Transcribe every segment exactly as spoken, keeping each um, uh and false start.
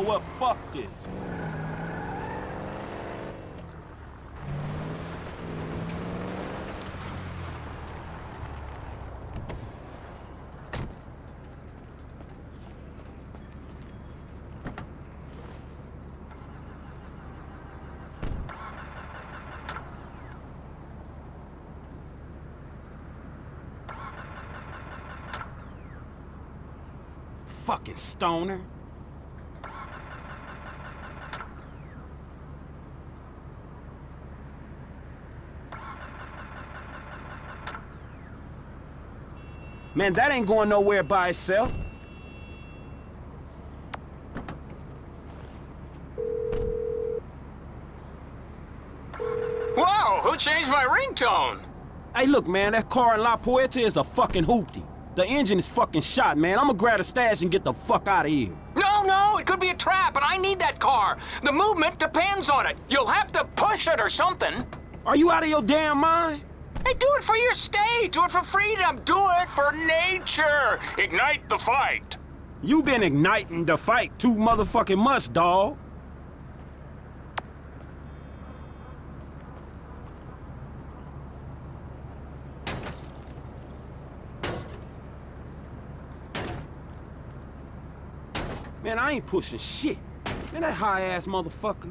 what? Fuck this. Fucking stoner. Man, that ain't going nowhere by itself. Whoa, who changed my ringtone? Hey, look, man, that car in La Puerta is a fucking hoopty. The engine is fucking shot, man. I'ma grab a stash and get the fuck out of here. No, no, it could be a trap, and I need that car. The movement depends on it. You'll have to push it or something. Are you out of your damn mind? Hey, do it for your state. Do it for freedom. Do it for nature. Ignite the fight. You been igniting the fight too motherfucking much, dawg. Man, I ain't pushing shit. Man, that high-ass motherfucker.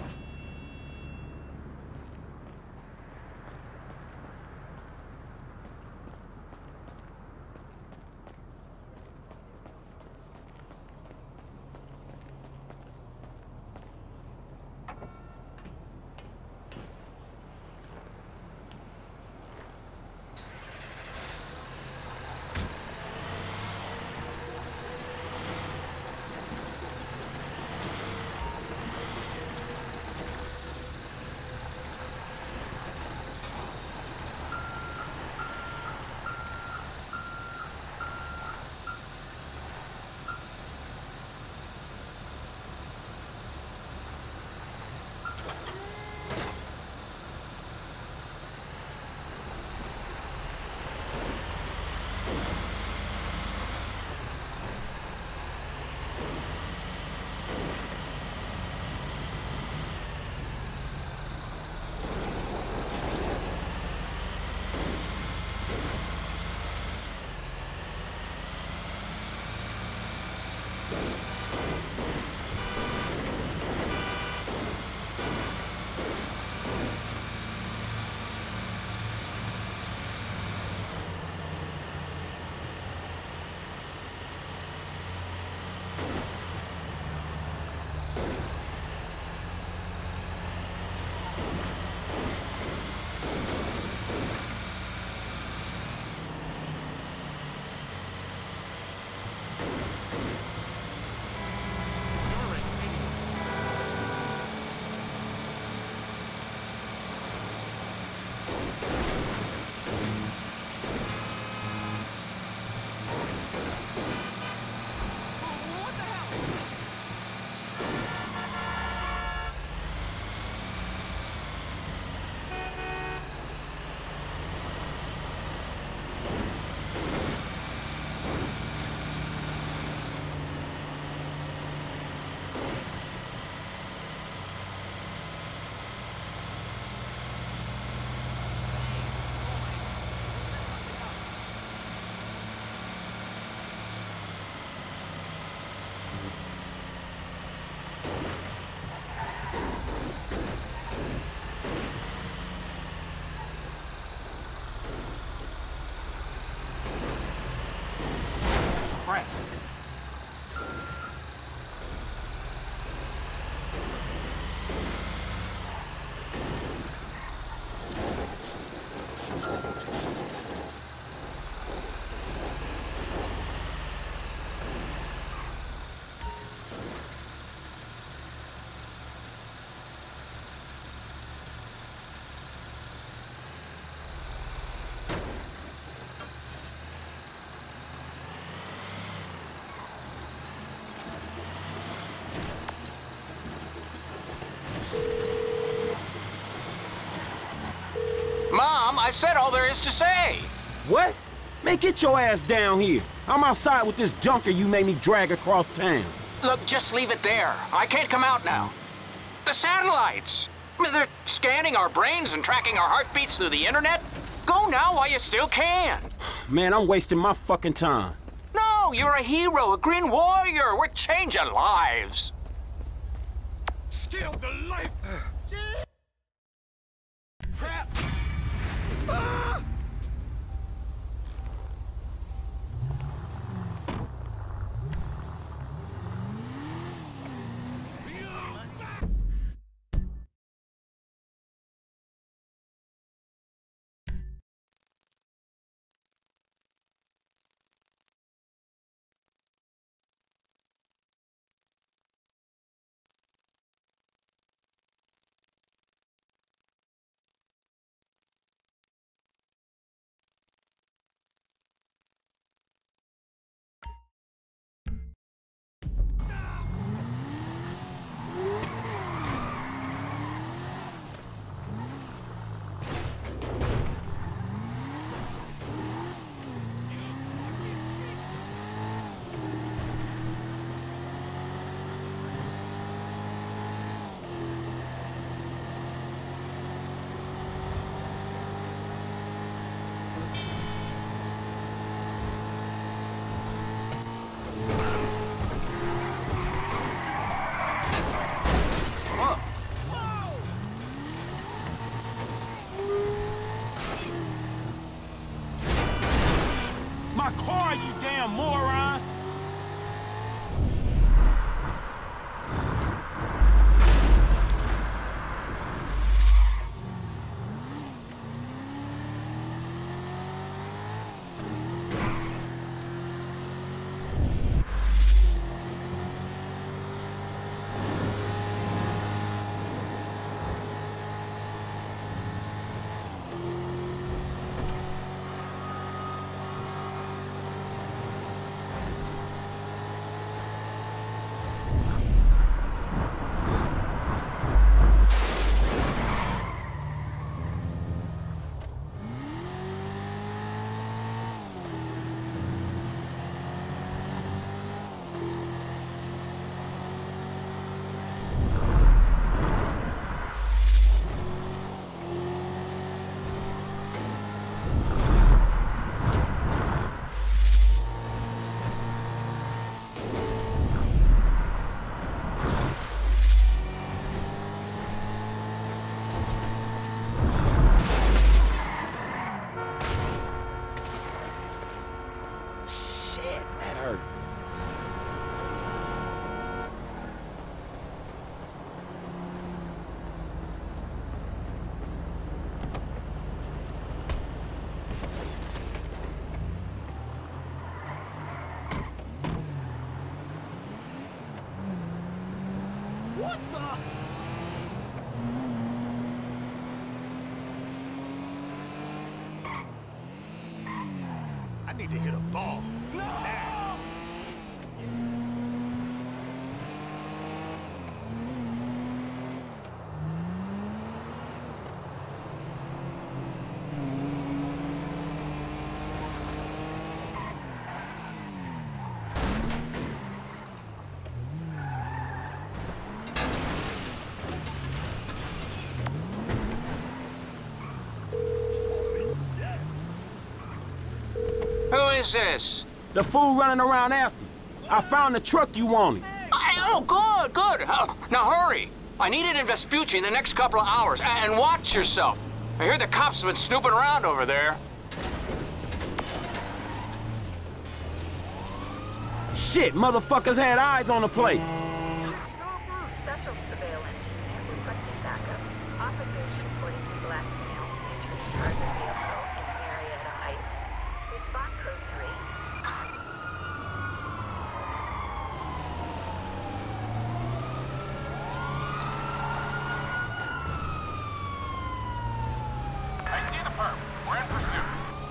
Crap. Mom, I've said all there is to say. What? Man, get your ass down here. I'm outside with this junker you made me drag across town. Look, just leave it there. I can't come out now. The satellites! I mean, they're scanning our brains and tracking our heartbeats through the internet. Go now while you still can. Man, I'm wasting my fucking time. No, you're a hero, a green warrior. We're changing lives. Scaled the life. Crap! Ah! My car, you damn moron! What the? I need to hit a ball. No! Who is this? The fool running around after you. I found the truck you wanted. I, oh, good, good. Uh, now hurry. I need it in Vespucci in the next couple of hours. And, and watch yourself. I hear the cops have been snooping around over there. Shit, motherfuckers had eyes on the place. Special surveillance and requesting backup. Officers reporting black male entering target vehicle in Marietta Heights. Response code three. I see the perp. We're in pursuit.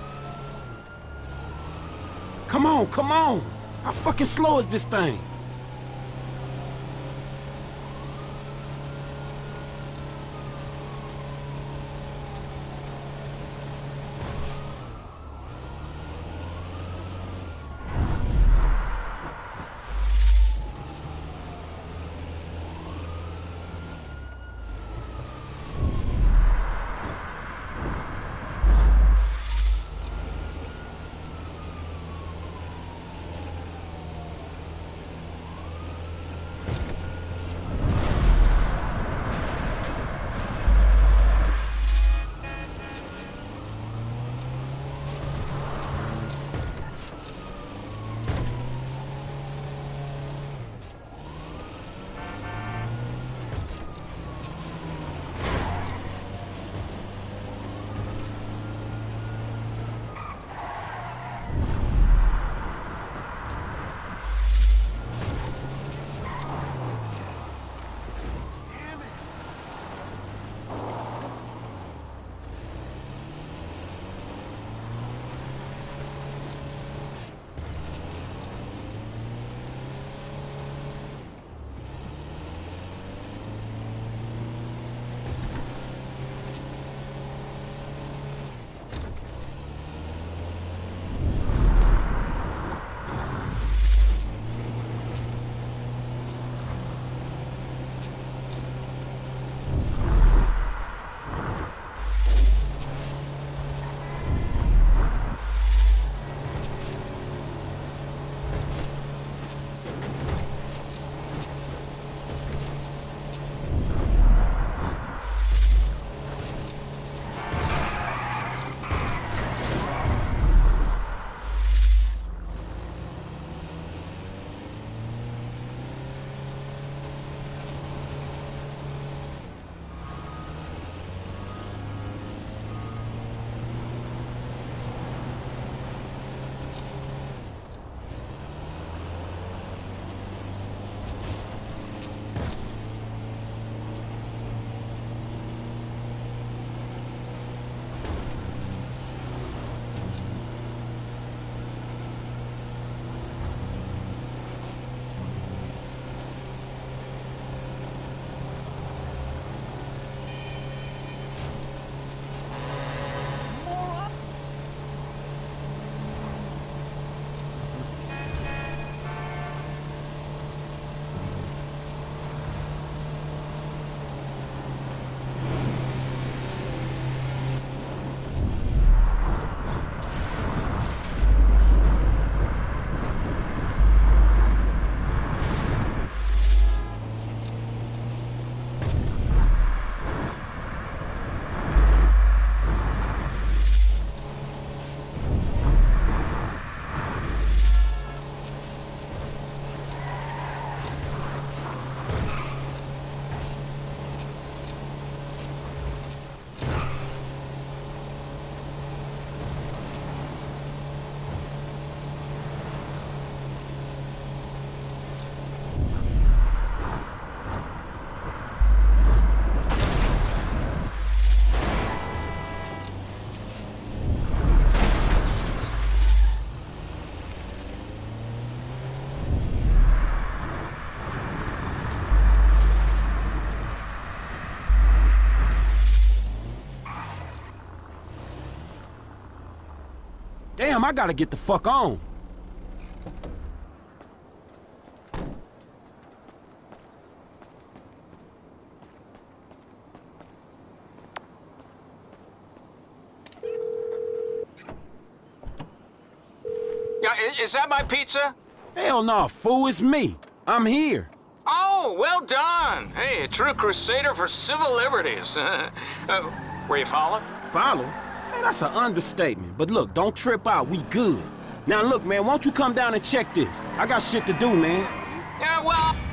Come on, come on. How fucking slow is this thing? Damn, I gotta get the fuck on. Yeah, i- is that my pizza? Hell no, fool, it's me. I'm here. Oh, well done. Hey, a true crusader for civil liberties. uh, were you followed? Follow? Man, that's an understatement. But look, don't trip out. We good. Now look, man, won't you come down and check this? I got shit to do, man. Yeah, well...